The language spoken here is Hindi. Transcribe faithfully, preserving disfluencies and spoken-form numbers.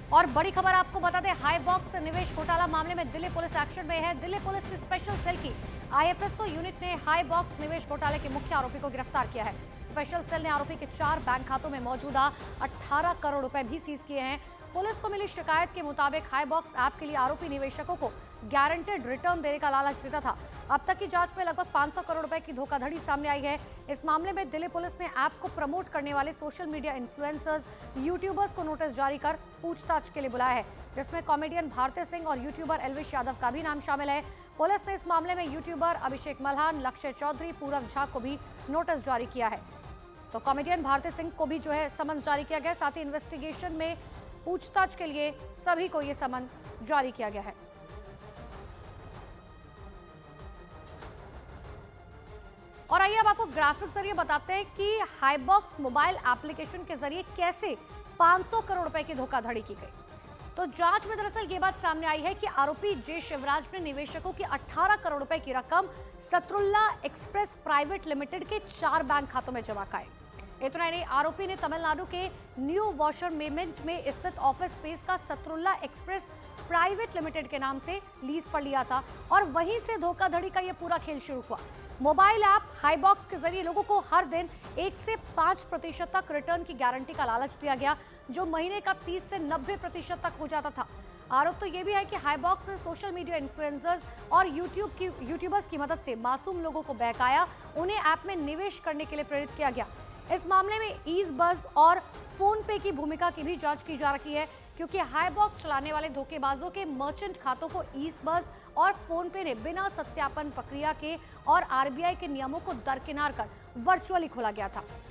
और बड़ी खबर आपको बता दें, हाईबॉक्स निवेश घोटाला मामले में दिल्ली पुलिस एक्शन में है। दिल्ली पुलिस की स्पेशल सेल की आईएफएसओ यूनिट ने हाईबॉक्स निवेश घोटाले के मुख्य आरोपी को गिरफ्तार किया है। स्पेशल सेल ने आरोपी के चार बैंक खातों में मौजूदा अठारह करोड़ रुपए भी सीज किए हैं। पुलिस को मिली शिकायत के मुताबिक हाईबॉक्स ऐप के लिए आरोपी निवेशकों को गारंटेड रिटर्न देने का लालच देता था। अब तक की जांच में लगभग पाँच सौ करोड़ रुपए की धोखाधड़ी सामने आई है। इस मामले में दिल्ली पुलिस ने ऐप को प्रमोट करने वाले सोशल मीडिया इन्फ्लुएंसर्स, यूट्यूबर्स को नोटिस जारी कर पूछताछ के लिए बुलाया है, जिसमें कॉमेडियन भारती सिंह और यूट्यूबर एल्विश यादव का भी नाम शामिल है। पुलिस ने इस मामले में यूट्यूबर अभिषेक मल्हान, लक्ष्य चौधरी, पूरव झा को भी नोटिस जारी किया है। तो कॉमेडियन भारती सिंह को भी जो है समन जारी किया गया। साथ ही इन्वेस्टिगेशन में पूछताछ के लिए सभी को ये समन जारी किया गया है। और आइए अब आपको ग्राफिक जरिए बताते हैं कि हाईबॉक्स मोबाइल एप्लीकेशन के जरिए कैसे पाँच सौ करोड़ रुपए की धोखाधड़ी की गई। तो जांच में दरअसल ये बात सामने आई है कि आरोपी जे शिवराज ने निवेशकों की अठारह करोड़ रुपए की रकम सतरुल्ला एक्सप्रेस प्राइवेट लिमिटेड के चार बैंक खातों में जमा कराई। इतना ही नहीं, आरोपी ने तमिलनाडु के न्यू वॉशर मेमेंट में स्थित ऑफिस स्पेस का सतरुल्ला एक्सप्रेस प्राइवेट लिमिटेड के नाम से लीज पर लिया था और वहीं से धोखाधड़ी का यह पूरा खेल शुरू हुआ। मोबाइल ऐप हाईबॉक्स के जरिए लोगों को हर दिन एक से पांच प्रतिशत तक रिटर्न की गारंटी का लालच दिया गया, जो महीने का तीस से नब्बे प्रतिशत तक हो जाता था। आरोप तो यह भी है कि हाईबॉक्स ने सोशल मीडिया इन्फ्लुएंसर्स और यूट्यूब की यूट्यूबर्स की मदद से मासूम लोगों को बहकाया, उन्हें ऐप में निवेश करने के लिए प्रेरित किया गया। इस मामले में ईज बज़ और फोन पे की भूमिका की भी जांच की जा रही है, क्योंकि हाईबॉक्स चलाने वाले धोखेबाजों के मर्चेंट खातों को ईज बज़ और फोन पे ने बिना सत्यापन प्रक्रिया के और आरबीआई के नियमों को दरकिनार कर वर्चुअली खोला गया था।